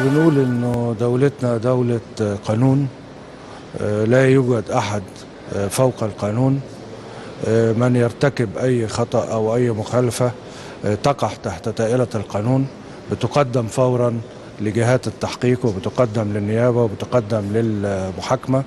بنقول إنه دولتنا دولة قانون. لا يوجد أحد فوق القانون. من يرتكب أي خطأ أو أي مخالفة تقع تحت طائلة القانون، بتقدم فورا لجهات التحقيق وبتقدم للنيابة وبتقدم للمحاكمة،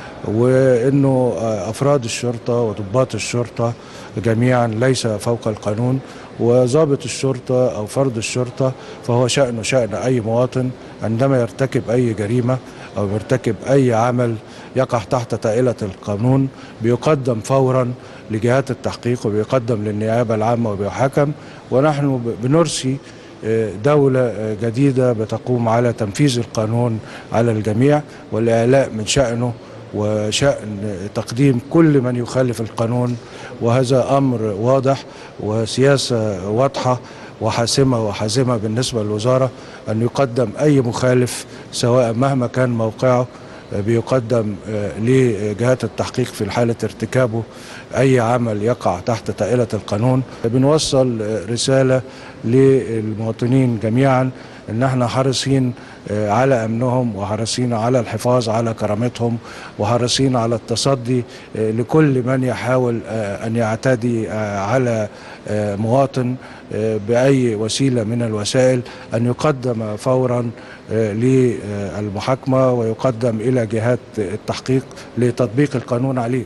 وإنه أفراد الشرطة وضباط الشرطة جميعا ليس فوق القانون، وضابط الشرطة أو فرد الشرطة فهو شأنه شأن أي مواطن. عندما يرتكب أي جريمة أو يرتكب أي عمل يقع تحت طائلة القانون بيقدم فورا لجهات التحقيق وبيقدم للنيابة العامة وبيحاكم. ونحن بنرسي دولة جديدة بتقوم على تنفيذ القانون على الجميع والإعلاء من شأنه وشأن تقديم كل من يخالف القانون، وهذا أمر واضح وسياسة واضحة وحاسمة بالنسبة للوزارة أن يقدم أي مخالف سواء مهما كان موقعه، بيقدم لجهات التحقيق في حالة ارتكابه أي عمل يقع تحت طائلة القانون. بنوصل رسالة للمواطنين جميعا ان احنا حريصين على امنهم وحريصين على الحفاظ على كرامتهم وحريصين على التصدي لكل من يحاول ان يعتدي على مواطن باي وسيله من الوسائل، ان يقدم فورا للمحاكمه ويقدم الى جهات التحقيق لتطبيق القانون عليه.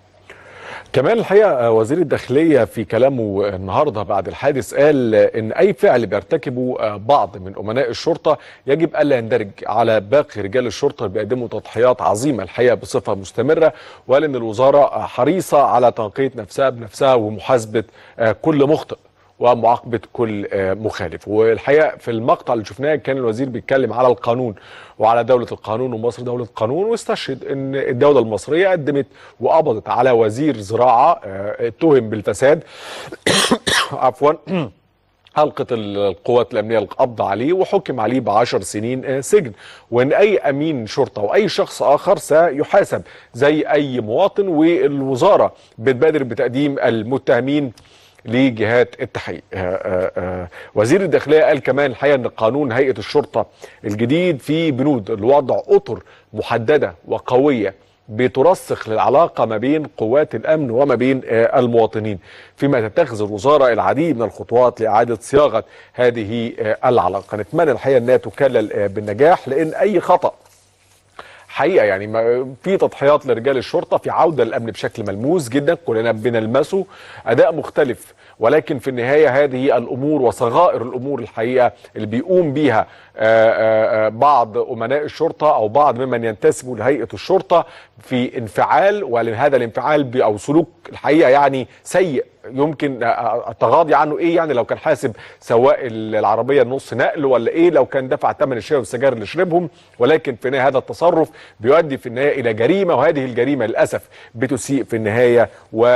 كمان الحقيقة وزير الداخلية في كلامه النهاردة بعد الحادث قال إن أي فعل بيرتكبه بعض من أمناء الشرطة يجب ألا يندرج على باقي رجال الشرطة اللي بيقدموا تضحيات عظيمة الحقيقة بصفة مستمرة، وقال إن الوزارة حريصة على تنقية نفسها بنفسها ومحاسبة كل مخطئ ومعاقبة كل مخالف. والحقيقة في المقطع اللي شفناه كان الوزير بيتكلم على القانون وعلى دولة القانون ومصر دولة قانون، واستشهد ان الدولة المصرية قدمت وقبضت على وزير زراعة اتهم بالفساد عفوا ألقت القوات الأمنية القبض عليه وحكم عليه ب10 سنين سجن، وإن أي أمين شرطة وأي شخص آخر سيحاسب زي أي مواطن، والوزارة بتبادر بتقديم المتهمين لجهات التحقيق. وزير الداخلية قال كمان الحقيقة ان قانون هيئة الشرطة الجديد فيه بنود لوضع اطر محددة وقوية بترسخ للعلاقة ما بين قوات الامن وما بين المواطنين، فيما تتخذ الوزارة العديد من الخطوات لإعادة صياغة هذه العلاقة. نتمنى الحقيقة انها تكلل بالنجاح، لان اي خطأ حقيقة يعني في تضحيات لرجال الشرطة، في عودة للأمن بشكل ملموس جدا كلنا بنلمسه، أداء مختلف، ولكن في النهاية هذه الأمور وصغائر الأمور الحقيقة اللي بيقوم بيها بعض أمناء الشرطة أو بعض ممن ينتسبوا لهيئة الشرطة في انفعال، ولهذا الانفعال أو سلوك الحقيقة يعني سيء يمكن التغاضي عنه. ايه يعني لو كان حاسب سواق العربيه نص نقل، ولا ايه لو كان دفع ثمن الشاي والسجاير اللي شربهم، ولكن في النهايه هذا التصرف بيؤدي في النهايه الى جريمه، وهذه الجريمه للاسف بتسيء في النهايه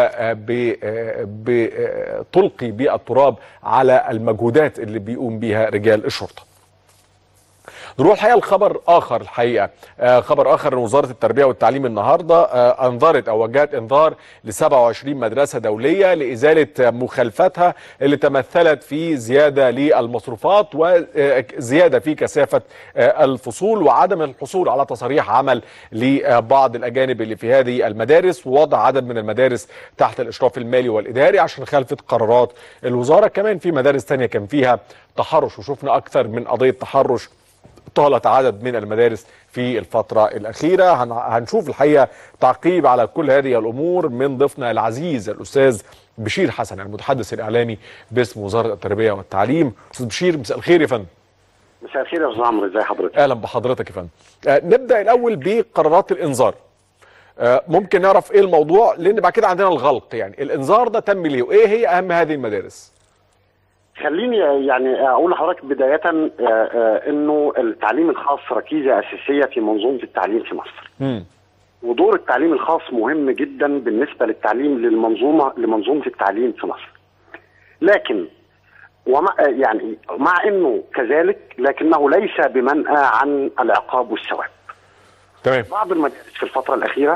وبتلقي بالتراب على المجهودات اللي بيقوم بها رجال الشرطه. نروح الحقيقه لخبر اخر. الحقيقه خبر اخر ان وزاره التربيه والتعليم النهارده انذرت او وجهت انذار ل 27 مدرسه دوليه لازاله مخالفتها اللي تمثلت في زياده للمصروفات وزياده في كثافه الفصول وعدم الحصول على تصاريح عمل لبعض الاجانب اللي في هذه المدارس، ووضع عدد من المدارس تحت الاشراف المالي والاداري عشان خالفت قرارات الوزاره. كمان في مدارس ثانيه كان فيها تحرش، وشفنا اكثر من قضيه تحرش طالت عدد من المدارس في الفترة الأخيرة. هنشوف الحقيقة تعقيب على كل هذه الأمور من ضيفنا العزيز الأستاذ بشير حسن المتحدث الإعلامي باسم وزارة التربية والتعليم. أستاذ بشير مساء الخير يا فندم. مساء الخير يا أستاذ عمرو، ازي حضرتك؟ أهلا بحضرتك يا فندم. نبدأ الأول بقرارات الإنذار. ممكن نعرف إيه الموضوع، لأن بعد كده عندنا الغلق، يعني الإنذار ده تم ليه وإيه هي أهم هذه المدارس؟ خليني يعني اقول لحضرتك بدايه انه التعليم الخاص ركيزه اساسيه في منظومه التعليم في مصر. ودور التعليم الخاص مهم جدا بالنسبه للتعليم لمنظومه التعليم في مصر. لكن يعني مع انه كذلك لكنه ليس بمنأى عن العقاب والثواب. تمام. بعض المدارس في الفتره الاخيره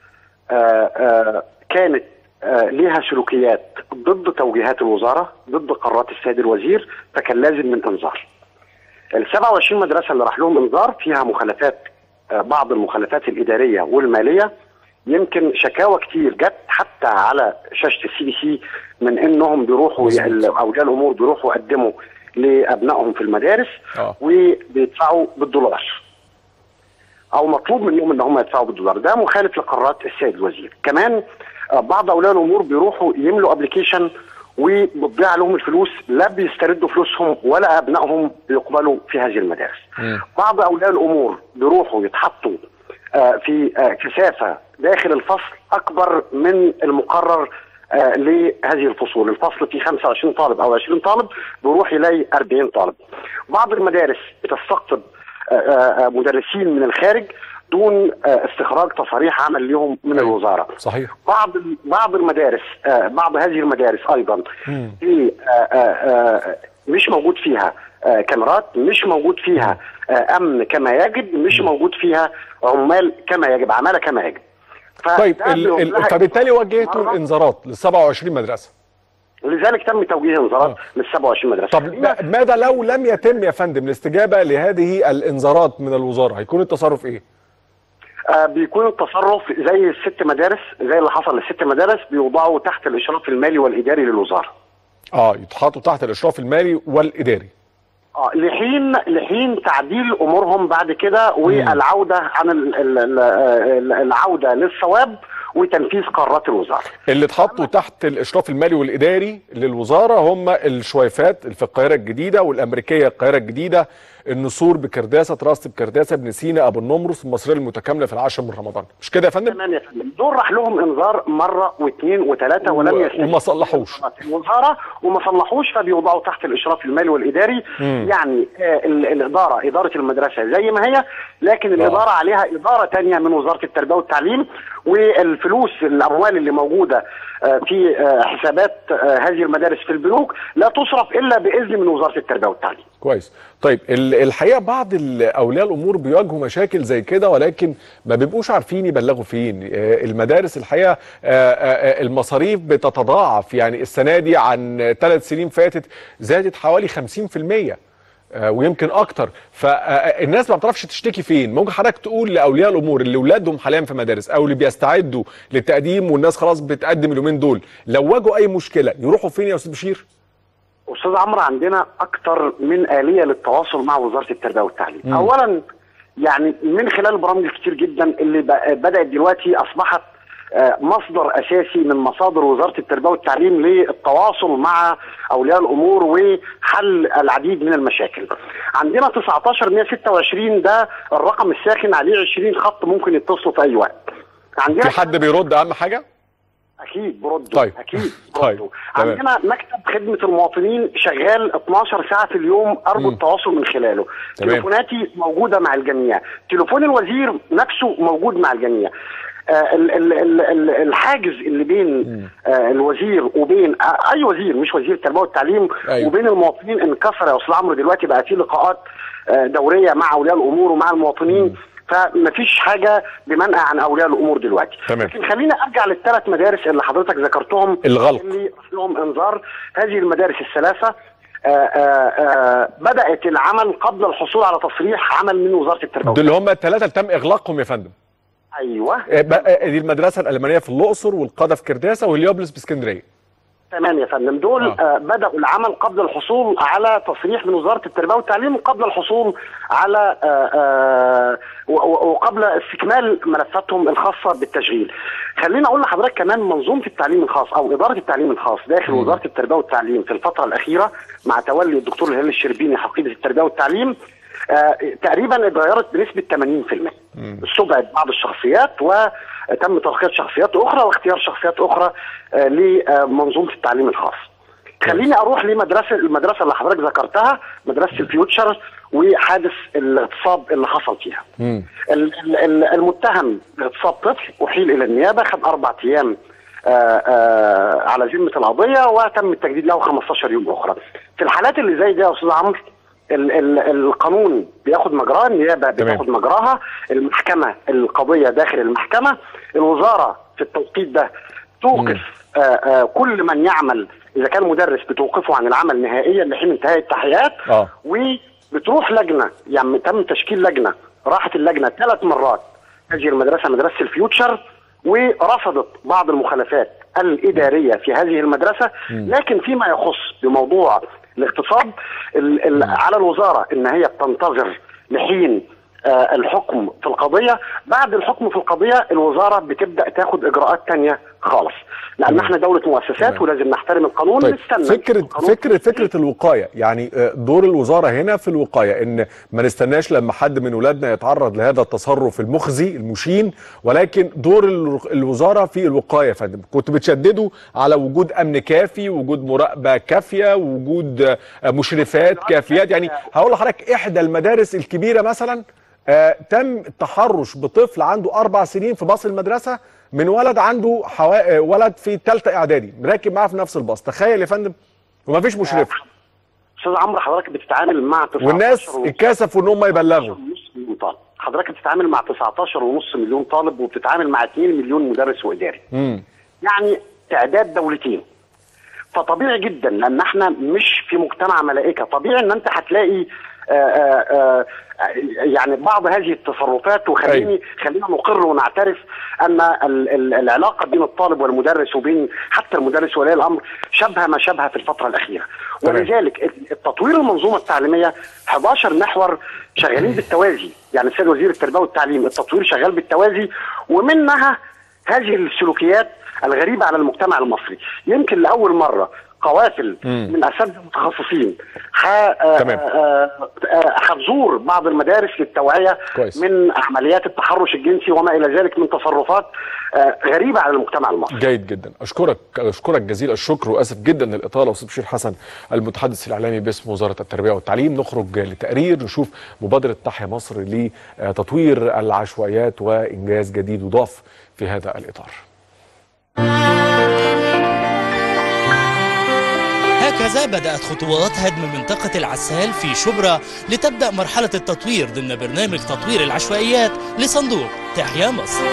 كانت ليها سلوكيات ضد توجيهات الوزارة، ضد قرارات السيد الوزير، فكان لازم من انذار. ال 27 مدرسه اللي راح لهم انذار فيها مخالفات، بعض المخالفات الاداريه والماليه. يمكن شكاوى كتير جت حتى على شاشه الCBC من انهم بيروحوا اولياء الامور بيروحوا يقدموا لابنائهم في المدارس وبيدفعوا بالدولار، او مطلوب منهم ان هم يدفعوا بالدولار. ده مخالف لقرارات السيد الوزير. كمان بعض اولياء الامور بيروحوا يملوا ابلكيشن وبتضيع عليهم الفلوس، لا بيستردوا فلوسهم ولا ابنائهم بيقبلوا في هذه المدارس. بعض اولياء الامور بيروحوا يتحطوا في كثافه داخل الفصل اكبر من المقرر لهذه الفصول. الفصل فيه 25 طالب او 20 طالب، بيروح يلاقي 40 طالب. بعض المدارس بتستقطب مدرسين من الخارج دون استخراج تصاريح عمل لهم من الوزاره. صحيح. بعض المدارس، بعض هذه المدارس ايضا مش موجود فيها كاميرات، مش موجود فيها امن كما يجب، مش موجود فيها عمال كما يجب، عماله كما يجب. طيب فبالتالي وجهتوا الانذارات لل 27 مدرسه. لذلك تم توجيه انذارات لل 27 مدرسه. طب ماذا لو لم يتم يا فندم الاستجابه لهذه الانذارات من الوزاره؟ هيكون التصرف ايه؟ بيكون التصرف زي ال6 مدارس، زي اللي حصل ل6 مدارس، بيوضعوا تحت الاشراف المالي والاداري للوزاره. يتحطوا تحت الاشراف المالي والاداري. لحين تعديل امورهم بعد كده والعوده عن العوده للصواب وتنفيذ قرارات الوزاره. اللي اتحطوا تحت الاشراف المالي والاداري للوزاره هم الشويفات في القاهره الجديده، والامريكيه القاهره الجديده، النسور بكرداسه، تراست بكرداسه، ابن سينا، ابو النمرس، المصريه المتكامله في العاشر من رمضان. مش كده يا فندم؟ تمام يا فندم. دول راح لهم انذار مره واثنين وثلاثه ولم يستجيبوا وما صلحوش الوزاره وما صلحوش، فبيوضعوا تحت الاشراف المالي والاداري. يعني اداره المدرسه زي ما هي، لكن الاداره عليها اداره ثانيه من وزاره التربيه والتعليم، والفلوس الاموال اللي موجوده في حسابات هذه المدارس في البنوك لا تصرف الا باذن من وزاره التربيه والتعليم. كويس. طيب الحقيقه بعض اولياء الامور بيواجهوا مشاكل زي كده، ولكن ما بيبقوش عارفين يبلغوا فين. المدارس الحقيقه المصاريف بتتضاعف، يعني السنه دي عن 3 سنين فاتت زادت حوالي 50% ويمكن اكتر. فالناس ما بتعرفش تشتكي فين. ممكن حضرتك تقول لاولياء الامور اللي اولادهم حاليا في مدارس او اللي بيستعدوا للتقديم والناس خلاص بتقدم اليومين دول، لو واجهوا اي مشكله يروحوا فين يا استاذ بشير؟ استاذ عمرو، عندنا اكتر من آلية للتواصل مع وزاره التربيه والتعليم. اولا يعني من خلال برامج كتير جدا اللي بدات دلوقتي اصبحت مصدر اساسي من مصادر وزاره التربيه والتعليم للتواصل مع اولياء الامور وحل العديد من المشاكل. عندنا 19126 ده الرقم الساخن، عليه 20 خط ممكن يتصلوا في اي وقت. عندنا في حد بيرد اهم حاجه؟ اكيد بردوا. طيب. اكيد بردوا. عندنا مكتب خدمه المواطنين شغال 12 ساعه في اليوم، ارجو التواصل من خلاله. تليفوناتي موجوده مع الجميع، تليفون الوزير نفسه موجود مع الجميع. الحاجز اللي بين الوزير وبين اي وزير مش وزير التربيه والتعليم وبين المواطنين انكسر يا استاذ عمرو. دلوقتي بقى في لقاءات دوريه مع اولياء الامور ومع المواطنين، فمفيش حاجه بمنع عن اولياء الامور دلوقتي. لكن خلينا ارجع لل3 مدارس اللي حضرتك ذكرتهم الغلق اللي لهم انذار. هذه المدارس الثلاثه بدات العمل قبل الحصول على تصريح عمل من وزاره التربيه. دول هم ال3 اللي تم اغلاقهم يا فندم؟ ايوه. دي المدرسه الالمانيه في الاقصر، والقاده في كرداسه، والهليوبلس باسكندريه. تمام يا فندم. دول بداوا العمل قبل الحصول على تصريح من وزاره التربيه والتعليم، وقبل الحصول على وقبل استكمال ملفاتهم الخاصه بالتشغيل. خليني اقول لحضرتك كمان منظومه التعليم الخاص او اداره التعليم الخاص داخل وزاره التربيه والتعليم في الفتره الاخيره مع تولي الدكتور الهلال الشربيني حقيبه التربيه والتعليم تقريبا اتغيرت بنسبه 80%. استبعد بعض الشخصيات وتم ترقيه شخصيات اخرى واختيار شخصيات اخرى لمنظومه التعليم الخاص. خليني اروح المدرسه اللي حضرتك ذكرتها، مدرسه الفيوتشر وحادث الاغتصاب اللي حصل فيها. المتهم باغتصاب طفل احيل الى النيابه، خد 4 ايام على ذمه القضيه وتم التجديد له 15 يوم اخرى. في الحالات اللي زي دي يا استاذ عمرو القانون بياخد مجراه، النيابه بتاخد مجراها، المحكمه القضيه داخل المحكمه، الوزاره في التوقيت ده توقف كل من يعمل، اذا كان مدرس بتوقفه عن العمل نهائيا لحين انتهاء التحقيقات، بتروح لجنه، يعني تم تشكيل لجنه، راحت اللجنه 3 مرات هذه المدرسه مدرسه الفيوتشر، ورفضت بعض المخالفات الاداريه في هذه المدرسه. لكن فيما يخص بموضوع الاقتصاد على الوزاره ان هي بتنتظر لحين الحكم في القضيه. بعد الحكم في القضيه الوزاره بتبدا تاخد اجراءات ثانيه خالص، لان احنا دوله مؤسسات ولازم نحترم القانون. طيب فكره الوقايه، يعني دور الوزاره هنا في الوقايه، ان ما نستناش لما حد من اولادنا يتعرض لهذا التصرف المخزي المشين، ولكن دور الوزاره في الوقايه يا فندم. كنتوا بتشددوا على وجود امن كافي، وجود مراقبه كافيه، وجود مشرفات كافيات. يعني هقول لحضرتك احدى المدارس الكبيره مثلا تم التحرش بطفل عنده 4 سنين في باص المدرسه من ولد عنده ولد في ثالثه اعدادي راكب معاه في نفس الباص. تخيل يا فندم، ومفيش مشرف. استاذ عمرو حضرتك بتتعامل مع 19 والناس اتكسفوا ان هم يبلغوا. حضرتك بتتعامل مع 19.5 مليون طالب، وبتتعامل مع 2 مليون مدرس واداري. يعني تعداد دولتين. فطبيعي جدا، لان احنا مش في مجتمع ملائكه، طبيعي ان انت هتلاقي يعني بعض هذه التصرفات. وخلينا نقر ونعترف ان العلاقه بين الطالب والمدرس وبين حتى المدرس وولي الامر شبه ما شبه في الفتره الاخيره. ولذلك التطوير المنظومه التعليميه 11 محور شغالين بالتوازي. يعني السيد وزير التربيه والتعليم التطوير شغال بالتوازي، ومنها هذه السلوكيات الغريبه على المجتمع المصري. يمكن لاول مره قوافل من اساتذه متخصصين هتزور بعض المدارس للتوعيه من عمليات التحرش الجنسي وما الى ذلك من تصرفات غريبه على المجتمع المصري. جيد جدا، اشكرك جزيل الشكر، واسف جدا للاطاله. استاذ بشير حسن المتحدث الاعلامي باسم وزاره التربيه والتعليم. نخرج لتقرير نشوف مبادره تحيا مصر لتطوير العشوائيات وانجاز جديد وضاف في هذا الاطار. هكذا بدأت خطوات هدم منطقة العسال في شبرا لتبدأ مرحلة التطوير ضمن برنامج تطوير العشوائيات لصندوق تحيا مصر.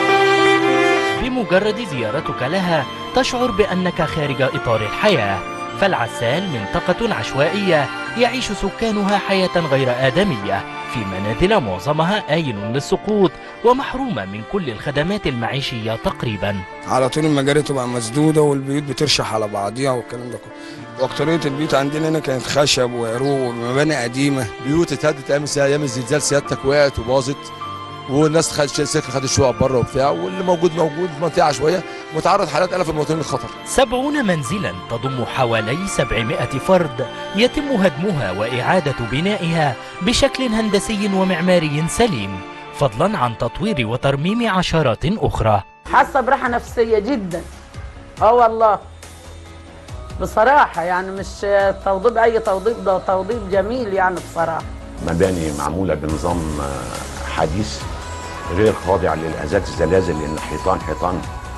بمجرد زيارتك لها تشعر بأنك خارج إطار الحياة، فالعسال منطقة عشوائية يعيش سكانها حياة غير آدمية في منازل معظمها آيل للسقوط ومحرومة من كل الخدمات المعيشية تقريبا. على طول المجاري تبقى مسدودة والبيوت بترشح على بعضيها والكلام ده كله. واكترية البيوت عندنا هنا كانت خشب وعروق ومباني قديمة. بيوت اتهدت ايام الزلزال، سيادتك وقعت وباظت، والناس خدت شقق بره وبتاع، واللي موجود منطقه عشوائيه متعرض حالات الاف المواطنين للخطر. 70 منزلا تضم حوالي 700 فرد يتم هدمها واعاده بنائها بشكل هندسي ومعماري سليم، فضلا عن تطوير وترميم عشرات اخرى. حاسه براحه نفسيه جدا. والله بصراحه يعني مش توضيب اي توضيب، ده توضيب جميل يعني بصراحه. مباني معموله بنظام حديث غير خاضع للهزات الزلازل، لان حيطان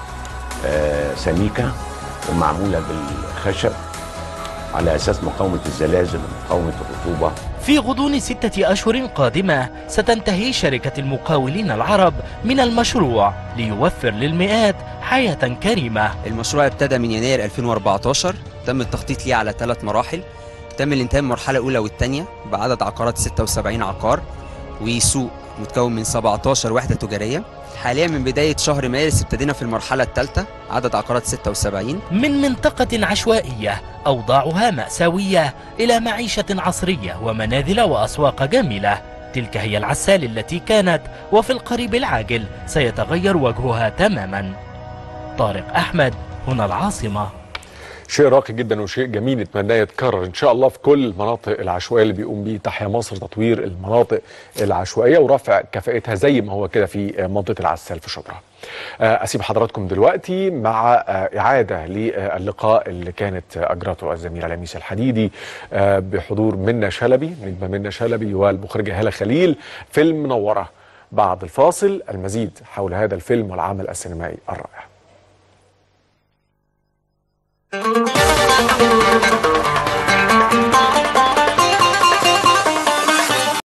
سميكه ومعموله بالخشب على اساس مقاومه الزلازل ومقاومه الرطوبه. في غضون 6 أشهر قادمة ستنتهي شركة المقاولين العرب من المشروع ليوفر للمئات حياة كريمة. المشروع ابتدى من يناير 2014، تم التخطيط ليه على 3 مراحل. تم الانتهاء من المرحلة الأولى والثانية بعدد عقارات 76 عقار وسوق متكون من 17 وحدة تجارية. حاليا من بداية شهر مارس ابتدينا في المرحلة الثالثة، عدد عقارات 76. من منطقة عشوائية أوضاعها مأساوية إلى معيشة عصرية ومنازل وأسواق جميلة، تلك هي العسال التي كانت وفي القريب العاجل سيتغير وجهها تماما. طارق أحمد، هنا العاصمة. شيء راقي جدا وشيء جميل نتمناه يتكرر ان شاء الله في كل المناطق العشوائيه اللي بيقوم بيه تحيا مصر، تطوير المناطق العشوائيه ورفع كفاءتها زي ما هو كده في منطقه العسال في شبرا. اسيب حضراتكم دلوقتي مع اعاده للقاء اللي كانت اجرته الزميله لميس الحديدي بحضور منى شلبي، نجمه منى شلبي والمخرجه هاله خليل، فيلم منوره. بعد الفاصل المزيد حول هذا الفيلم والعمل السينمائي الرائع.